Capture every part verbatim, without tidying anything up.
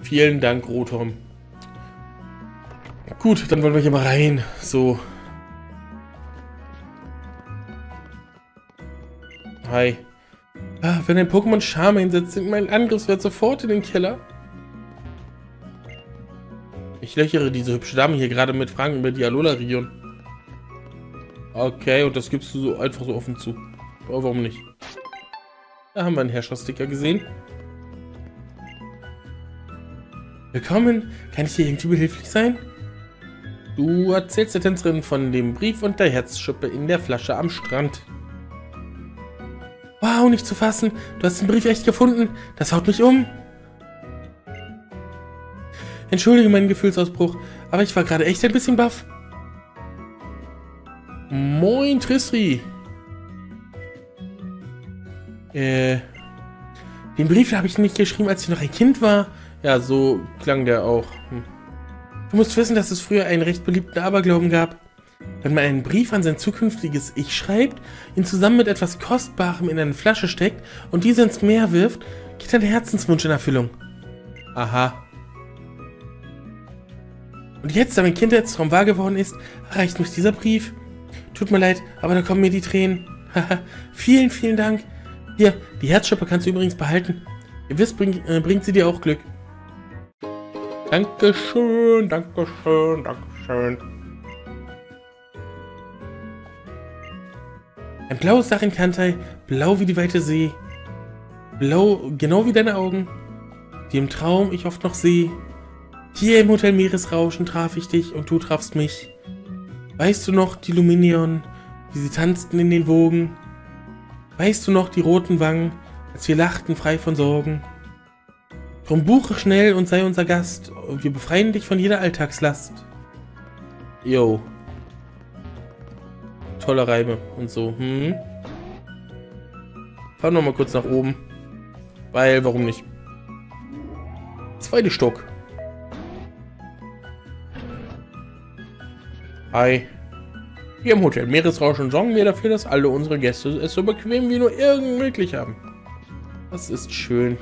Vielen Dank, Rotom. Gut, dann wollen wir hier mal rein. So. Hi. Ah, wenn ein Pokémon Charme einsetzt, sinkt mein Angriffswert sofort in den Keller. Ich löchere diese hübsche Dame hier gerade mit Fragen über die Alola-Region. Okay, und das gibst du so einfach so offen zu. Aber warum nicht? Da haben wir einen Herrschersticker gesehen. Willkommen. Kann ich dir irgendwie behilflich sein? Du erzählst der Tänzerin von dem Brief und der Herzschuppe in der Flasche am Strand. Wow, nicht zu fassen. Du hast den Brief echt gefunden. Das haut mich um. Entschuldige meinen Gefühlsausbruch, aber ich war gerade echt ein bisschen baff. Moin, Tristri. Äh, den Brief habe ich nicht geschrieben, als ich noch ein Kind war. Ja, so klang der auch. Hm. Du musst wissen, dass es früher einen recht beliebten Aberglauben gab. Wenn man einen Brief an sein zukünftiges Ich schreibt, ihn zusammen mit etwas Kostbarem in eine Flasche steckt und diese ins Meer wirft, geht ein Herzenswunsch in Erfüllung. Aha. Und jetzt, da mein Kindheitstraum wahr geworden ist, erreicht mich dieser Brief. Tut mir leid, aber da kommen mir die Tränen. Haha, vielen, vielen Dank. Hier, die Herzschuppe kannst du übrigens behalten. Gewiss bring, äh, bringt sie dir auch Glück. Dankeschön, Dankeschön, Dankeschön. Ein blaues Dach in Kantai, blau wie die weite See. Blau, genau wie deine Augen, die im Traum ich oft noch sehe. Hier im Hotel Meeresrauschen traf ich dich und du trafst mich. Weißt du noch die Luminion, wie sie tanzten in den Wogen? Weißt du noch die roten Wangen, als wir lachten frei von Sorgen? Drum buche schnell und sei unser Gast, und wir befreien dich von jeder Alltagslast. Yo. Tolle Reime und so. Hm. Fahren wir mal kurz nach oben. Weil, warum nicht? Zweite Stock. Hi. Hier im Hotel Meeresrauschen sorgen wir dafür, dass alle unsere Gäste es so bequem wie nur irgend möglich haben. Das ist schön.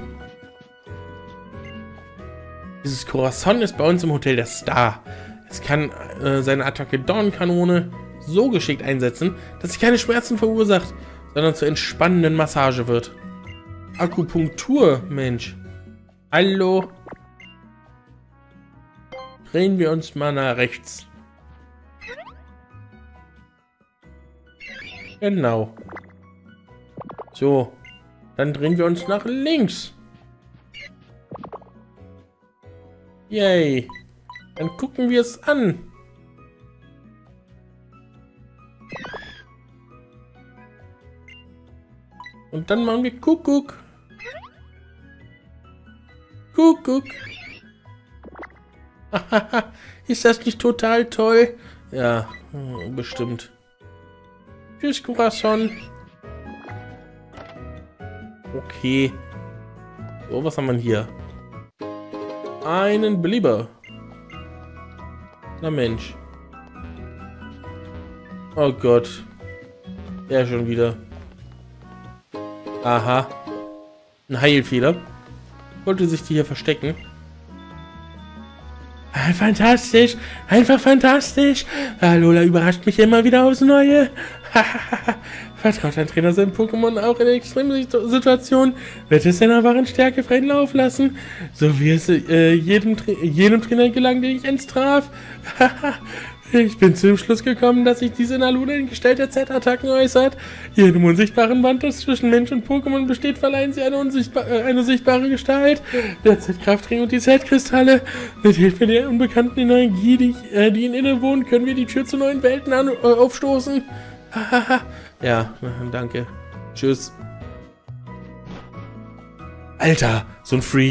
Dieses Corazon ist bei uns im Hotel der Star. Es kann äh, seine Attacke Dornkanone so geschickt einsetzen, dass sie keine Schmerzen verursacht, sondern zur entspannenden Massage wird. Akupunktur, Mensch. Hallo. Drehen wir uns mal nach rechts. Genau. So. Dann drehen wir uns nach links. Yay. Dann gucken wir es an. Und dann machen wir Kuckuck. Kuckuck. Ist das nicht total toll? Ja, bestimmt. Tschüss, Corazon. Okay. So, was haben wir hier? Einen Belieber. Na Mensch. Oh Gott. Ja, schon wieder. Aha. Ein Heilfehler. Wollte sich die hier verstecken. Fantastisch. Einfach fantastisch. Alola überrascht mich immer wieder aufs Neue. Vertraut ein Trainer seinem Pokémon auch in Extremsituationen? Wird es seiner wahren Stärke freien Lauf lassen? So wie es äh, jedem, Tra jedem Trainer gelang, den ich einst traf. Ich bin zu dem Schluss gekommen, dass sich diese in Alola in Gestalt der Z-Attacken äußert. Jedem unsichtbaren Band, das zwischen Mensch und Pokémon besteht, verleihen sie eine, unsichtba äh, eine sichtbare Gestalt. Der Z-Kraftring und die Z-Kristalle. Mit Hilfe der unbekannten Energie, die, äh, die ihnen innewohnt, können wir die Tür zu neuen Welten an, äh, aufstoßen. Ja, danke. Tschüss. Alter, so ein Freak.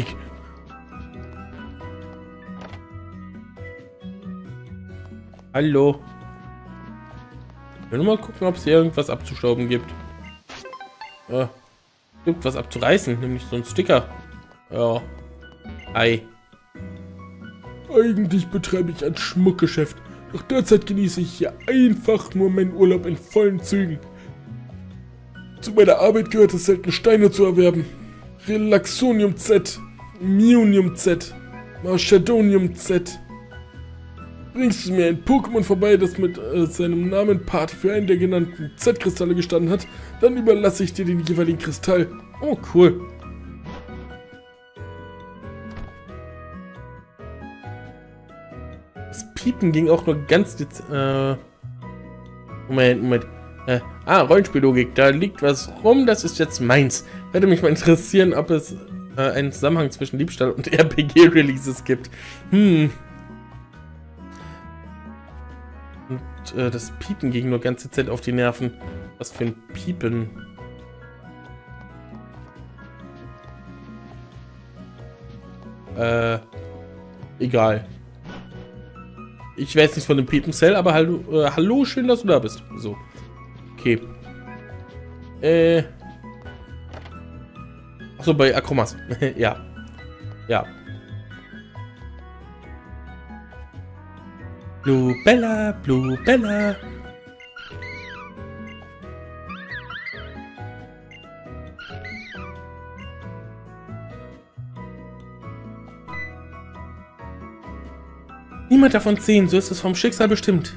Hallo. Ich will nur mal gucken, ob es hier irgendwas abzustauben gibt. Ja. Gibt was abzureißen, nämlich so ein Sticker. Ja. Hi. Eigentlich betreibe ich ein Schmuckgeschäft. Doch derzeit genieße ich hier einfach nur meinen Urlaub in vollen Zügen. Zu meiner Arbeit gehört es selten, Steine zu erwerben. Relaxonium Z, Miunium Z, Marshadonium Z. Bringst du mir ein Pokémon vorbei, das mit äh, seinem Namen Part für einen der genannten Z-Kristalle gestanden hat, dann überlasse ich dir den jeweiligen Kristall. Oh, cool. Das Piepen ging auch nur ganz... Äh, Moment, Moment. Äh, ah, Rollenspiellogik. Da liegt was rum, das ist jetzt meins. Würde mich mal interessieren, ob es äh, einen Zusammenhang zwischen Diebstahl und R P G-Releases gibt. Hm. Und äh, das Piepen ging nur ganze Zeit auf die Nerven. Was für ein Piepen. Äh, egal. Ich weiß nichts von dem Piepen-Cell, aber hallo, äh, hallo, schön, dass du da bist. So. Okay. Äh. Achso, bei Akromas. Ja. Ja. Blue Bella, Blue Bella. Niemand davon zehn, so ist es vom Schicksal bestimmt.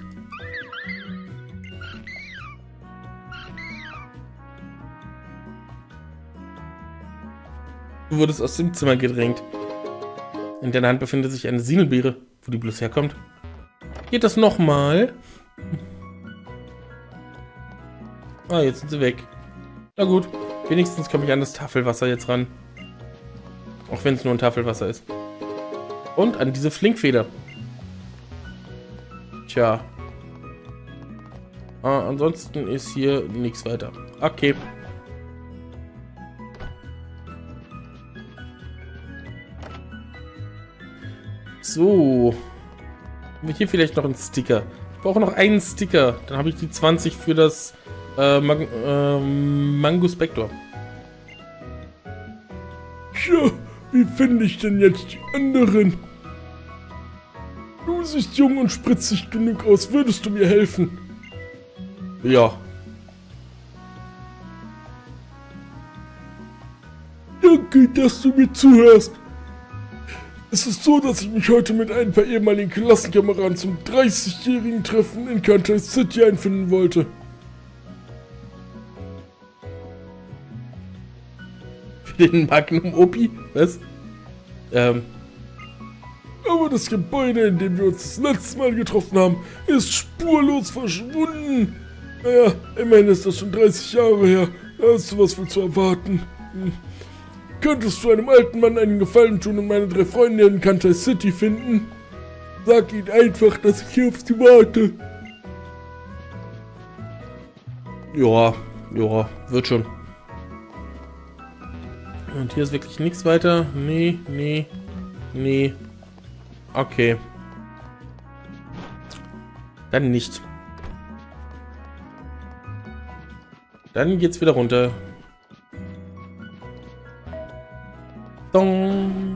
Du wurdest aus dem Zimmer gedrängt. In deiner Hand befindet sich eine Sinelbeere, wo die bloß herkommt. Geht das nochmal? Ah, jetzt sind sie weg. Na gut, wenigstens komme ich an das Tafelwasser jetzt ran. Auch wenn es nur ein Tafelwasser ist. Und an diese Flinkfeder. Tja. Ah, ansonsten ist hier nichts weiter. Okay. So. Haben wir hier vielleicht noch einen Sticker? Ich brauche noch einen Sticker. Dann habe ich die zwanzig für das äh, Mang äh, Mango Spector. Tja, wie finde ich denn jetzt die anderen? Du siehst jung und spritzig genug aus. Würdest du mir helfen? Ja. Danke, dass du mir zuhörst. Es ist so, dass ich mich heute mit ein paar ehemaligen Klassenkameraden zum dreißigjährigen Treffen in Kantai City einfinden wollte. Für den Magnum Opi? Was? Ähm. Aber das Gebäude, in dem wir uns das letzte Mal getroffen haben, ist spurlos verschwunden. Naja, immerhin ist das schon dreißig Jahre her. Da ist sowas wohl zu erwarten. Hm. Könntest du einem alten Mann einen Gefallen tun und meine drei Freunde in Kantai City finden? Sag ihnen einfach, dass ich hier auf sie warte. Ja, ja, wird schon. Und hier ist wirklich nichts weiter. Nee, nee, nee. Okay. Dann nicht. Dann geht's wieder runter. Dong.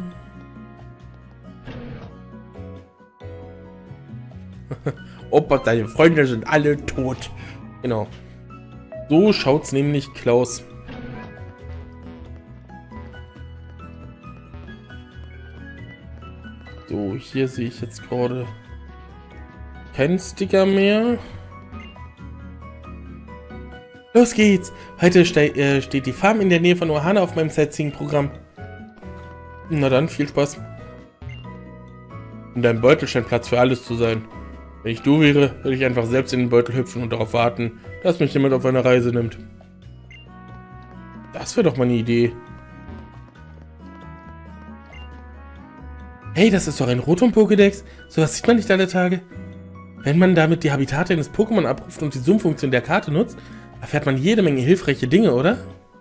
Opa, deine Freunde sind alle tot. Genau. So schaut's nämlich Klaus. So, hier sehe ich jetzt gerade keinen Sticker mehr. Los geht's! Heute ste äh, steht die Farm in der Nähe von Ohana auf meinem Sightseeing-Programm. Na dann, viel Spaß. In deinem Beutel scheint Platz für alles zu sein. Wenn ich du wäre, würde ich einfach selbst in den Beutel hüpfen und darauf warten, dass mich jemand auf eine Reise nimmt. Das wäre doch mal eine Idee. Hey, das ist doch ein Rotom-Pokédex. Sowas sieht man nicht alle Tage. Wenn man damit die Habitate eines Pokémon abruft und die Zoom-Funktion der Karte nutzt, erfährt man jede Menge hilfreiche Dinge, oder?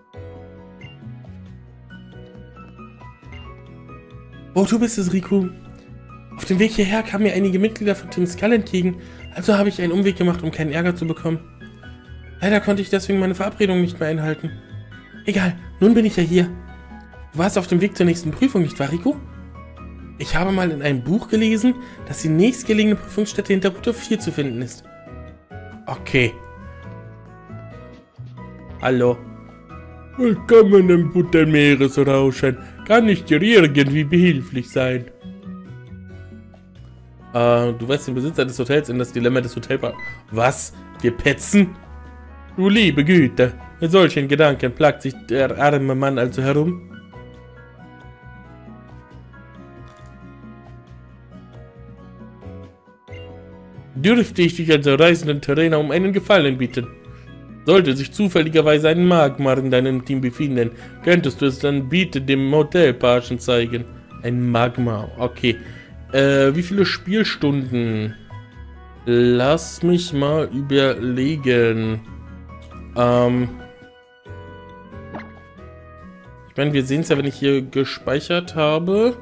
Oh, du bist es, Riku. Auf dem Weg hierher kamen mir einige Mitglieder von Team Skull entgegen, also habe ich einen Umweg gemacht, um keinen Ärger zu bekommen. Leider konnte ich deswegen meine Verabredung nicht mehr einhalten. Egal, nun bin ich ja hier. Du warst auf dem Weg zur nächsten Prüfung, nicht wahr, Riku? Ich habe mal in einem Buch gelesen, dass die nächstgelegene Prüfungsstätte hinter Route vier zu finden ist. Okay. Hallo. Willkommen im Buttermeeresrauschen. Kann ich dir irgendwie behilflich sein? Äh, du weißt den Besitzer des Hotels in das Dilemma des Hotels. Was? Wir petzen? Du liebe Güte. Mit solchen Gedanken plagt sich der arme Mann also herum. Dürfte ich dich als reisenden Trainer um einen Gefallen bitten? Sollte sich zufälligerweise ein Magmar in deinem Team befinden, könntest du es dann bitte dem Hotelpagen zeigen. Ein Magmar, okay. Äh, wie viele Spielstunden? Lass mich mal überlegen. Ähm. Ich meine, wir sehen es ja, wenn ich hier gespeichert habe.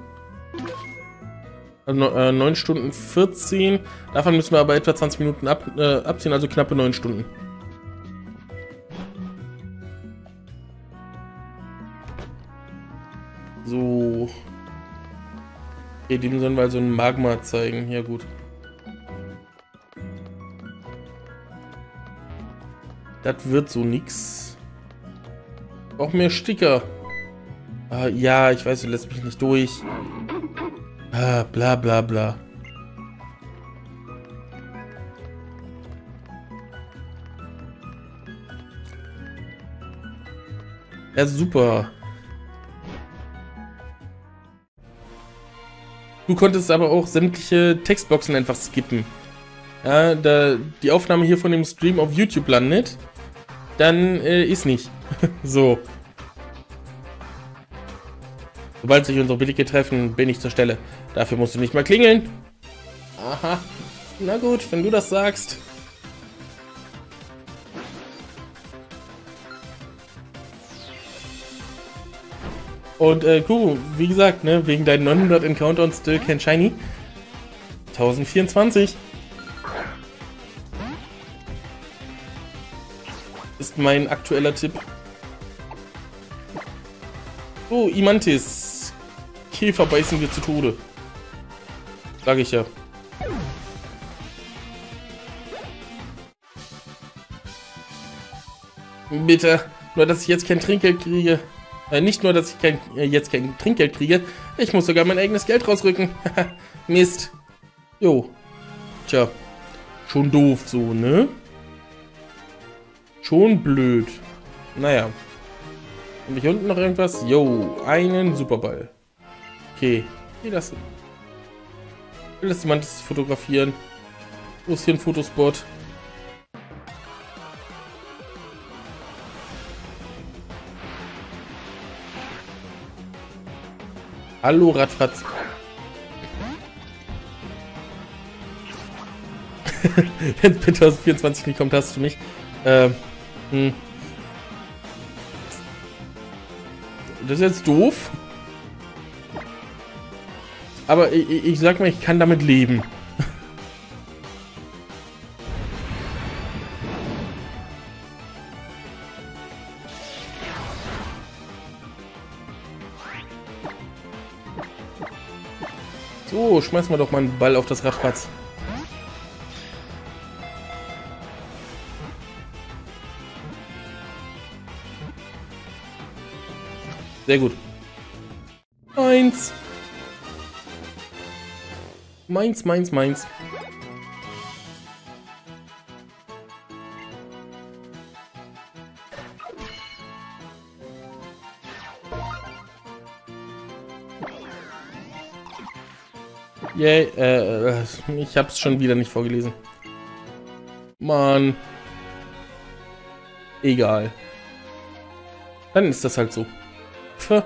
Also, äh, neun Stunden vierzehn. Davon müssen wir aber etwa zwanzig Minuten ab, äh, abziehen, also knappe neun Stunden. So. Okay, dem sollen wir also ein Magma zeigen. Ja, gut. Das wird so nix. Auch mehr Sticker. Ah, ja, ich weiß, du lässt mich nicht durch. Ah, bla bla bla. Ja, super. Du konntest aber auch sämtliche Textboxen einfach skippen. Ja, da die Aufnahme hier von dem Stream auf YouTube landet, dann äh, ist nicht. So. Sobald sich unsere Blicke treffen, bin ich zur Stelle. Dafür musst du nicht mal klingeln. Aha. Na gut, wenn du das sagst. Und äh, Kuro, wie gesagt, ne, wegen deinen neunhundert Encounter und Still Can't Shiny. tausendvierundzwanzig. Ist mein aktueller Tipp. Oh, Imantis. Käfer beißen wir zu Tode. Sag ich ja. Bitte. Nur, dass ich jetzt kein Trinkgeld kriege. Äh, nicht nur, dass ich kein, äh, jetzt kein Trinkgeld kriege. Ich muss sogar mein eigenes Geld rausrücken. Mist. Jo. Tja. Schon doof so, ne? Schon blöd. Naja. Habe ich unten noch irgendwas? Jo, einen Superball. Okay. Wie das? Ich will das jemand fotografieren. Wo ist hier ein Fotospot? Hallo, Radfratz. Wenn es zwanzig vierundzwanzig nicht kommt, hast du mich. Ähm. Hm. Das ist jetzt doof. Aber ich, ich sag mal, ich kann damit leben. So, schmeißen wir doch mal einen Ball auf das Radplatz. Sehr gut. Meins. Meins, meins, meins. Yay, äh, ich hab's schon wieder nicht vorgelesen. Mann. Egal. Dann ist das halt so. Pff.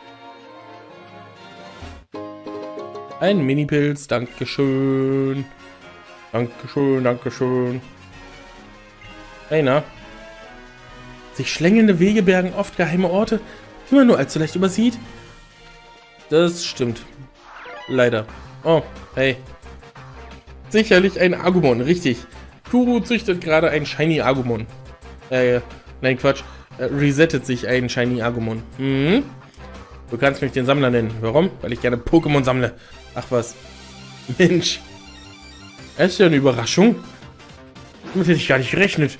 Ein Mini-Pilz, dankeschön. Dankeschön, dankeschön. Hey, na? Sich schlängelnde Wege bergen oft geheime Orte, die man nur allzu leicht übersieht. Das stimmt. Leider. Oh, hey. Sicherlich ein Agumon, richtig. Kuro züchtet gerade ein Shiny Agumon. Äh, nein, Quatsch. Äh, resettet sich ein Shiny Agumon. Mhm. Du kannst mich den Sammler nennen. Warum? Weil ich gerne Pokémon sammle. Ach was. Mensch. Das ist ja eine Überraschung. Damit hätte ich gar nicht gerechnet.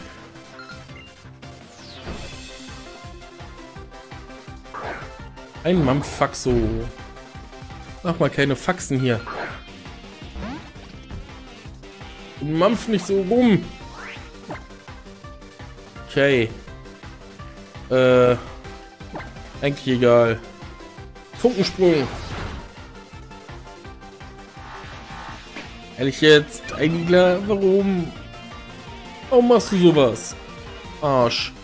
Ein Mampfaxo. Mach mal keine Faxen hier. Und mampf nicht so rum. Okay. Äh. Eigentlich egal. Funkensprung. Ehrlich jetzt? Eigentlich, warum? Warum machst du sowas? Arsch.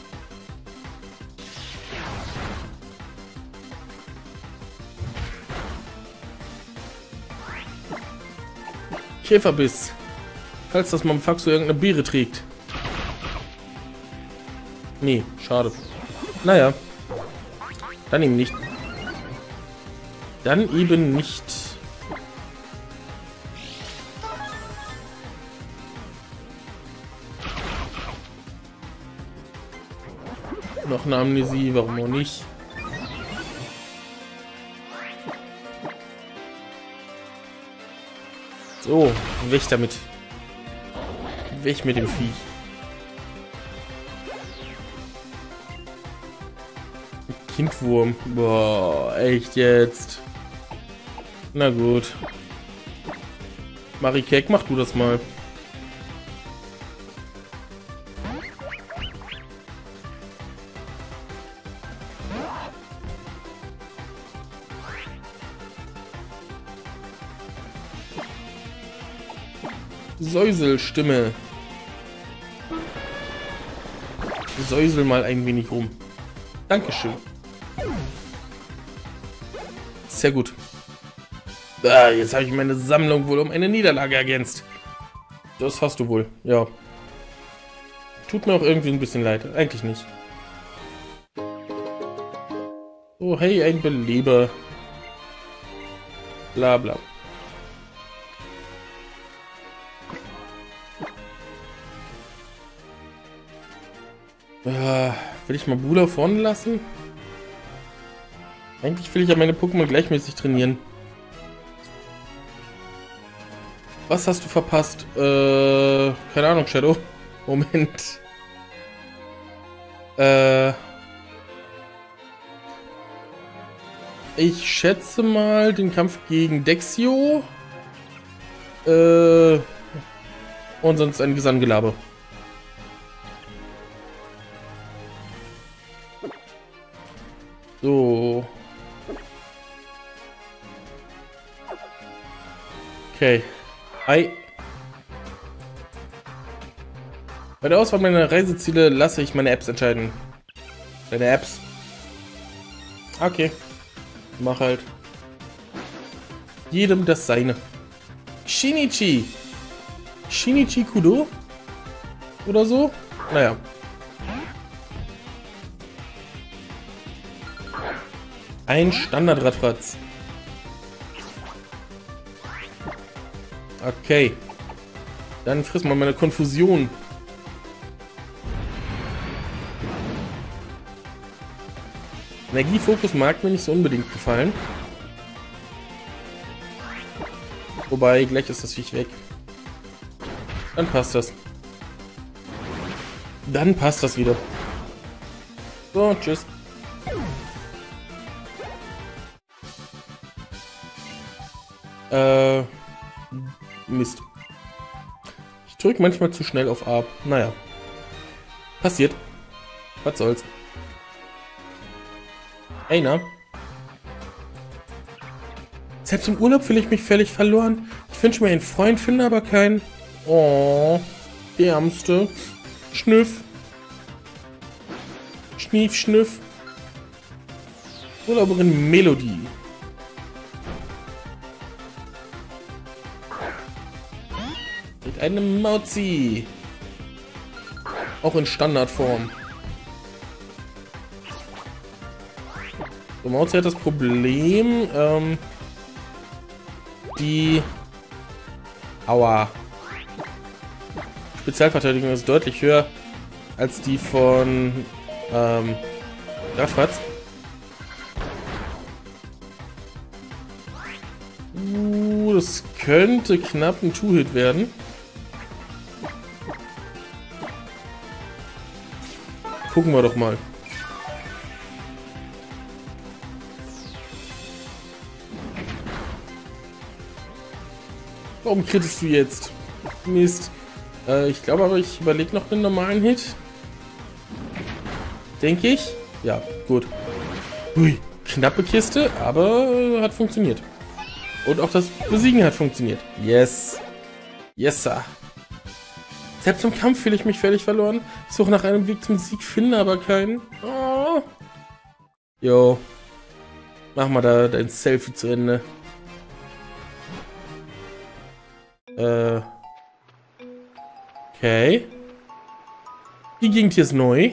Käferbiss. Falls das Mampfaxo irgendeine Beere trägt. Nee, schade. Naja. Dann eben nicht. Dann eben nicht. Noch eine Amnesie, warum auch nicht? So, weg damit. Weg mit dem Viech. Kindwurm. Boah, echt jetzt. Na gut. Marikek, mach du das mal. Säuselstimme. Säusel mal ein wenig rum. Dankeschön. Sehr gut. Ah, jetzt habe ich meine Sammlung wohl um eine Niederlage ergänzt. Das hast du wohl, ja. Tut mir auch irgendwie ein bisschen leid. Eigentlich nicht. Oh, hey, ein Beleber. Bla bla. Äh, will ich mal Bula vorne lassen? Eigentlich will ich ja meine Pokémon gleichmäßig trainieren. Was hast du verpasst? Äh, keine Ahnung, Shadow. Moment. Äh. Ich schätze mal den Kampf gegen Dexio. Äh. Und sonst ein Gesanggelaber. So. Okay. Hi. Bei der Auswahl meiner Reiseziele lasse ich meine Apps entscheiden. Deine Apps. Okay. Mach halt. Jedem das seine. Shinichi. Shinichi Kudo? Oder so? Naja. Ein Standard-Radfratz. Okay. Dann friss mal meine Konfusion. Energiefokus mag mir nicht so unbedingt gefallen. Wobei, gleich ist das Viech weg. Dann passt das. Dann passt das wieder. So, tschüss. Äh... Mist. Ich drücke manchmal zu schnell auf A. Naja. Passiert. Was soll's. Ey, na? Selbst im Urlaub fühle ich mich völlig verloren. Ich wünsche mir einen Freund, finde aber keinen. Oh, der Ärmste. Schnüff. Schnief, Schnüff. Urlauberin Melodie. Mit einem Mauzi. Auch in Standardform. So, Mauzi hat das Problem, ähm, die Aua. Spezialverteidigung ist deutlich höher als die von ähm, Radfratz. Uh, das könnte knapp ein Two-Hit werden. Gucken wir doch mal. Warum krittest du jetzt? Mist. Äh, ich glaube aber, ich überlege noch einen normalen Hit. Denke ich. Ja, gut. Hui, knappe Kiste, aber äh, hat funktioniert. Und auch das Besiegen hat funktioniert. Yes. Yes, sir. Selbst im Kampf fühle ich mich völlig verloren. Ich suche nach einem Weg zum Sieg, finde aber keinen. Oh. Jo. Mach mal da dein Selfie zu Ende. Äh. Okay. Die Gegend hier ist neu.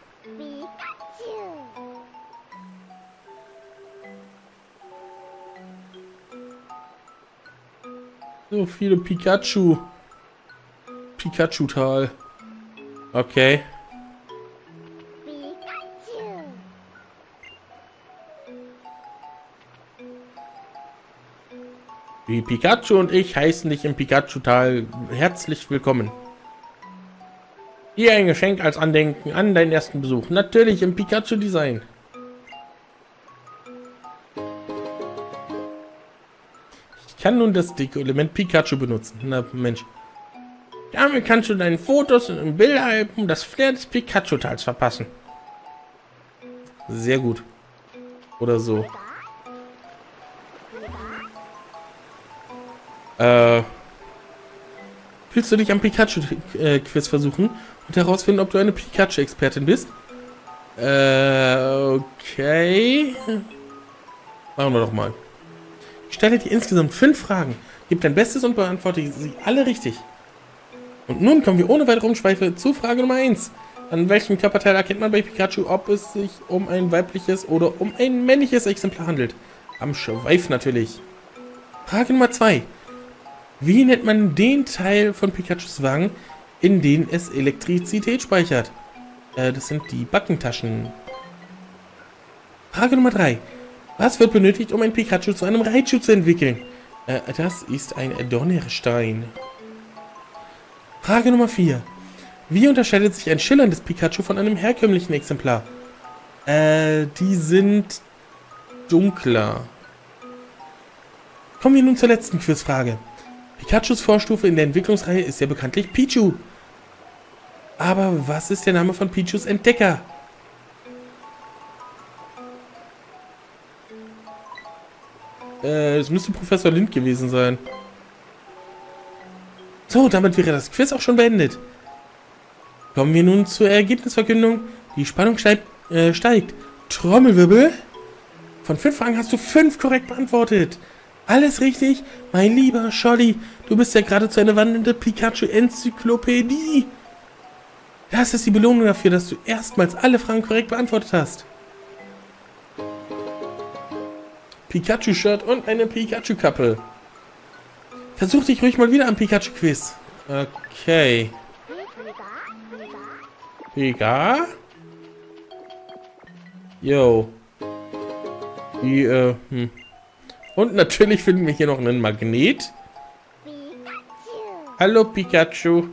So viele Pikachu. Pikachu-Tal. Okay. Wie Pikachu und ich heißen dich im Pikachu-Tal herzlich willkommen. Hier ein Geschenk als Andenken an deinen ersten Besuch. Natürlich im Pikachu-Design. Ich kann nun das Deko-Element Pikachu benutzen. Na Mensch. Damit kannst du deinen Fotos und Bilderalben das Flair des Pikachu-Tals verpassen. Sehr gut. Oder so. Äh. Willst du dich am Pikachu-Quiz versuchen und herausfinden, ob du eine Pikachu-Expertin bist? Äh, okay. Machen wir doch mal. Ich stelle dir insgesamt fünf Fragen. Gib dein Bestes und beantworte sie alle richtig. Und nun kommen wir ohne weitere Umschweife zu Frage Nummer eins. An welchem Körperteil erkennt man bei Pikachu, ob es sich um ein weibliches oder um ein männliches Exemplar handelt? Am Schweif natürlich. Frage Nummer zwei. Wie nennt man den Teil von Pikachus Wangen, in den es Elektrizität speichert? Äh, das sind die Backentaschen. Frage Nummer drei. Was wird benötigt, um ein Pikachu zu einem Raichu zu entwickeln? Äh, das ist ein Donnerstein. Frage Nummer vier. Wie unterscheidet sich ein schillerndes Pikachu von einem herkömmlichen Exemplar? Äh, die sind dunkler. Kommen wir nun zur letzten Quizfrage. Pikachus Vorstufe in der Entwicklungsreihe ist ja bekanntlich Pichu. Aber was ist der Name von Pichus Entdecker? Äh, es müsste Professor Lind gewesen sein. So, damit wäre das Quiz auch schon beendet. Kommen wir nun zur Ergebnisverkündung. Die Spannung steigt. Äh, steigt. Trommelwirbel. Von fünf Fragen hast du fünf korrekt beantwortet. Alles richtig? Mein lieber Scholli, du bist ja geradezu eine wandelnde Pikachu-Enzyklopädie. Das ist die Belohnung dafür, dass du erstmals alle Fragen korrekt beantwortet hast. Pikachu-Shirt und eine Pikachu-Kappe. Versuch dich ruhig mal wieder am Pikachu-Quiz. Okay. Pika? Yo. Die, äh, hm. Und natürlich finden wir hier noch einen Magnet. Hallo Pikachu.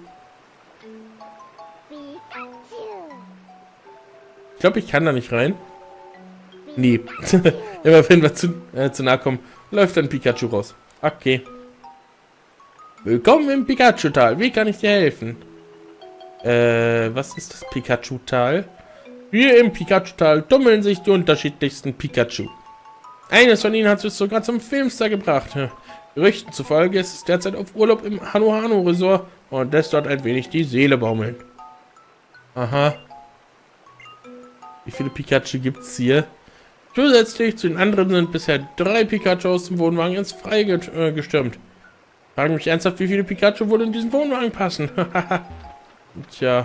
Ich glaube, ich kann da nicht rein. Nee. Immer wenn wir zu, äh, zu nahe kommen, läuft dann Pikachu raus. Okay. Willkommen im Pikachu-Tal. Wie kann ich dir helfen? Äh, was ist das Pikachu-Tal? Hier im Pikachu-Tal tummeln sich die unterschiedlichsten Pikachu. Eines von ihnen hat es sogar zum Filmstar gebracht. Gerüchten zufolge ist es derzeit auf Urlaub im Hano-Hano-Resort und lässt dort ein wenig die Seele baumeln. Aha. Wie viele Pikachu gibt es hier? Zusätzlich zu den anderen sind bisher drei Pikachu aus dem Wohnwagen ins Freie get äh, gestürmt. Frage mich ernsthaft, wie viele Pikachu wohl in diesen Wohnwagen passen. Tja.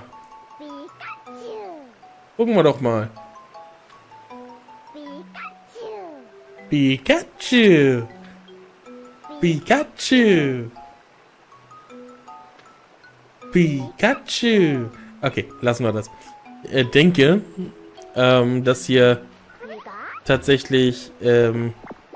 Gucken wir doch mal. Pikachu! Pikachu! Pikachu! Okay, lassen wir das. Ich denke, ähm, dass hier tatsächlich, ähm,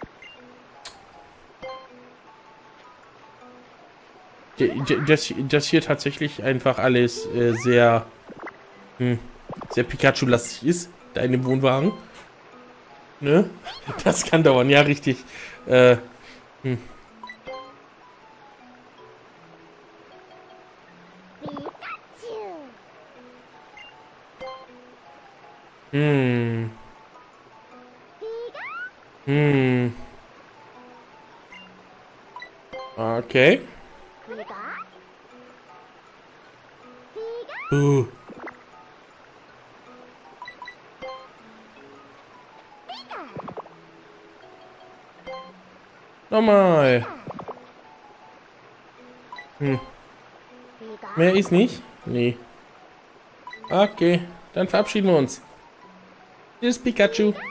dass, dass hier tatsächlich einfach alles äh, sehr, hm, sehr Pikachu-lastig ist, da in dem Wohnwagen. Ne? Das kann dauern, ja, richtig. Äh, hm. Hm. Hm. Okay. Uh. Nochmal. Hm. Mehr ist nicht? Nee. Okay, dann verabschieden wir uns. Tschüss, Pikachu.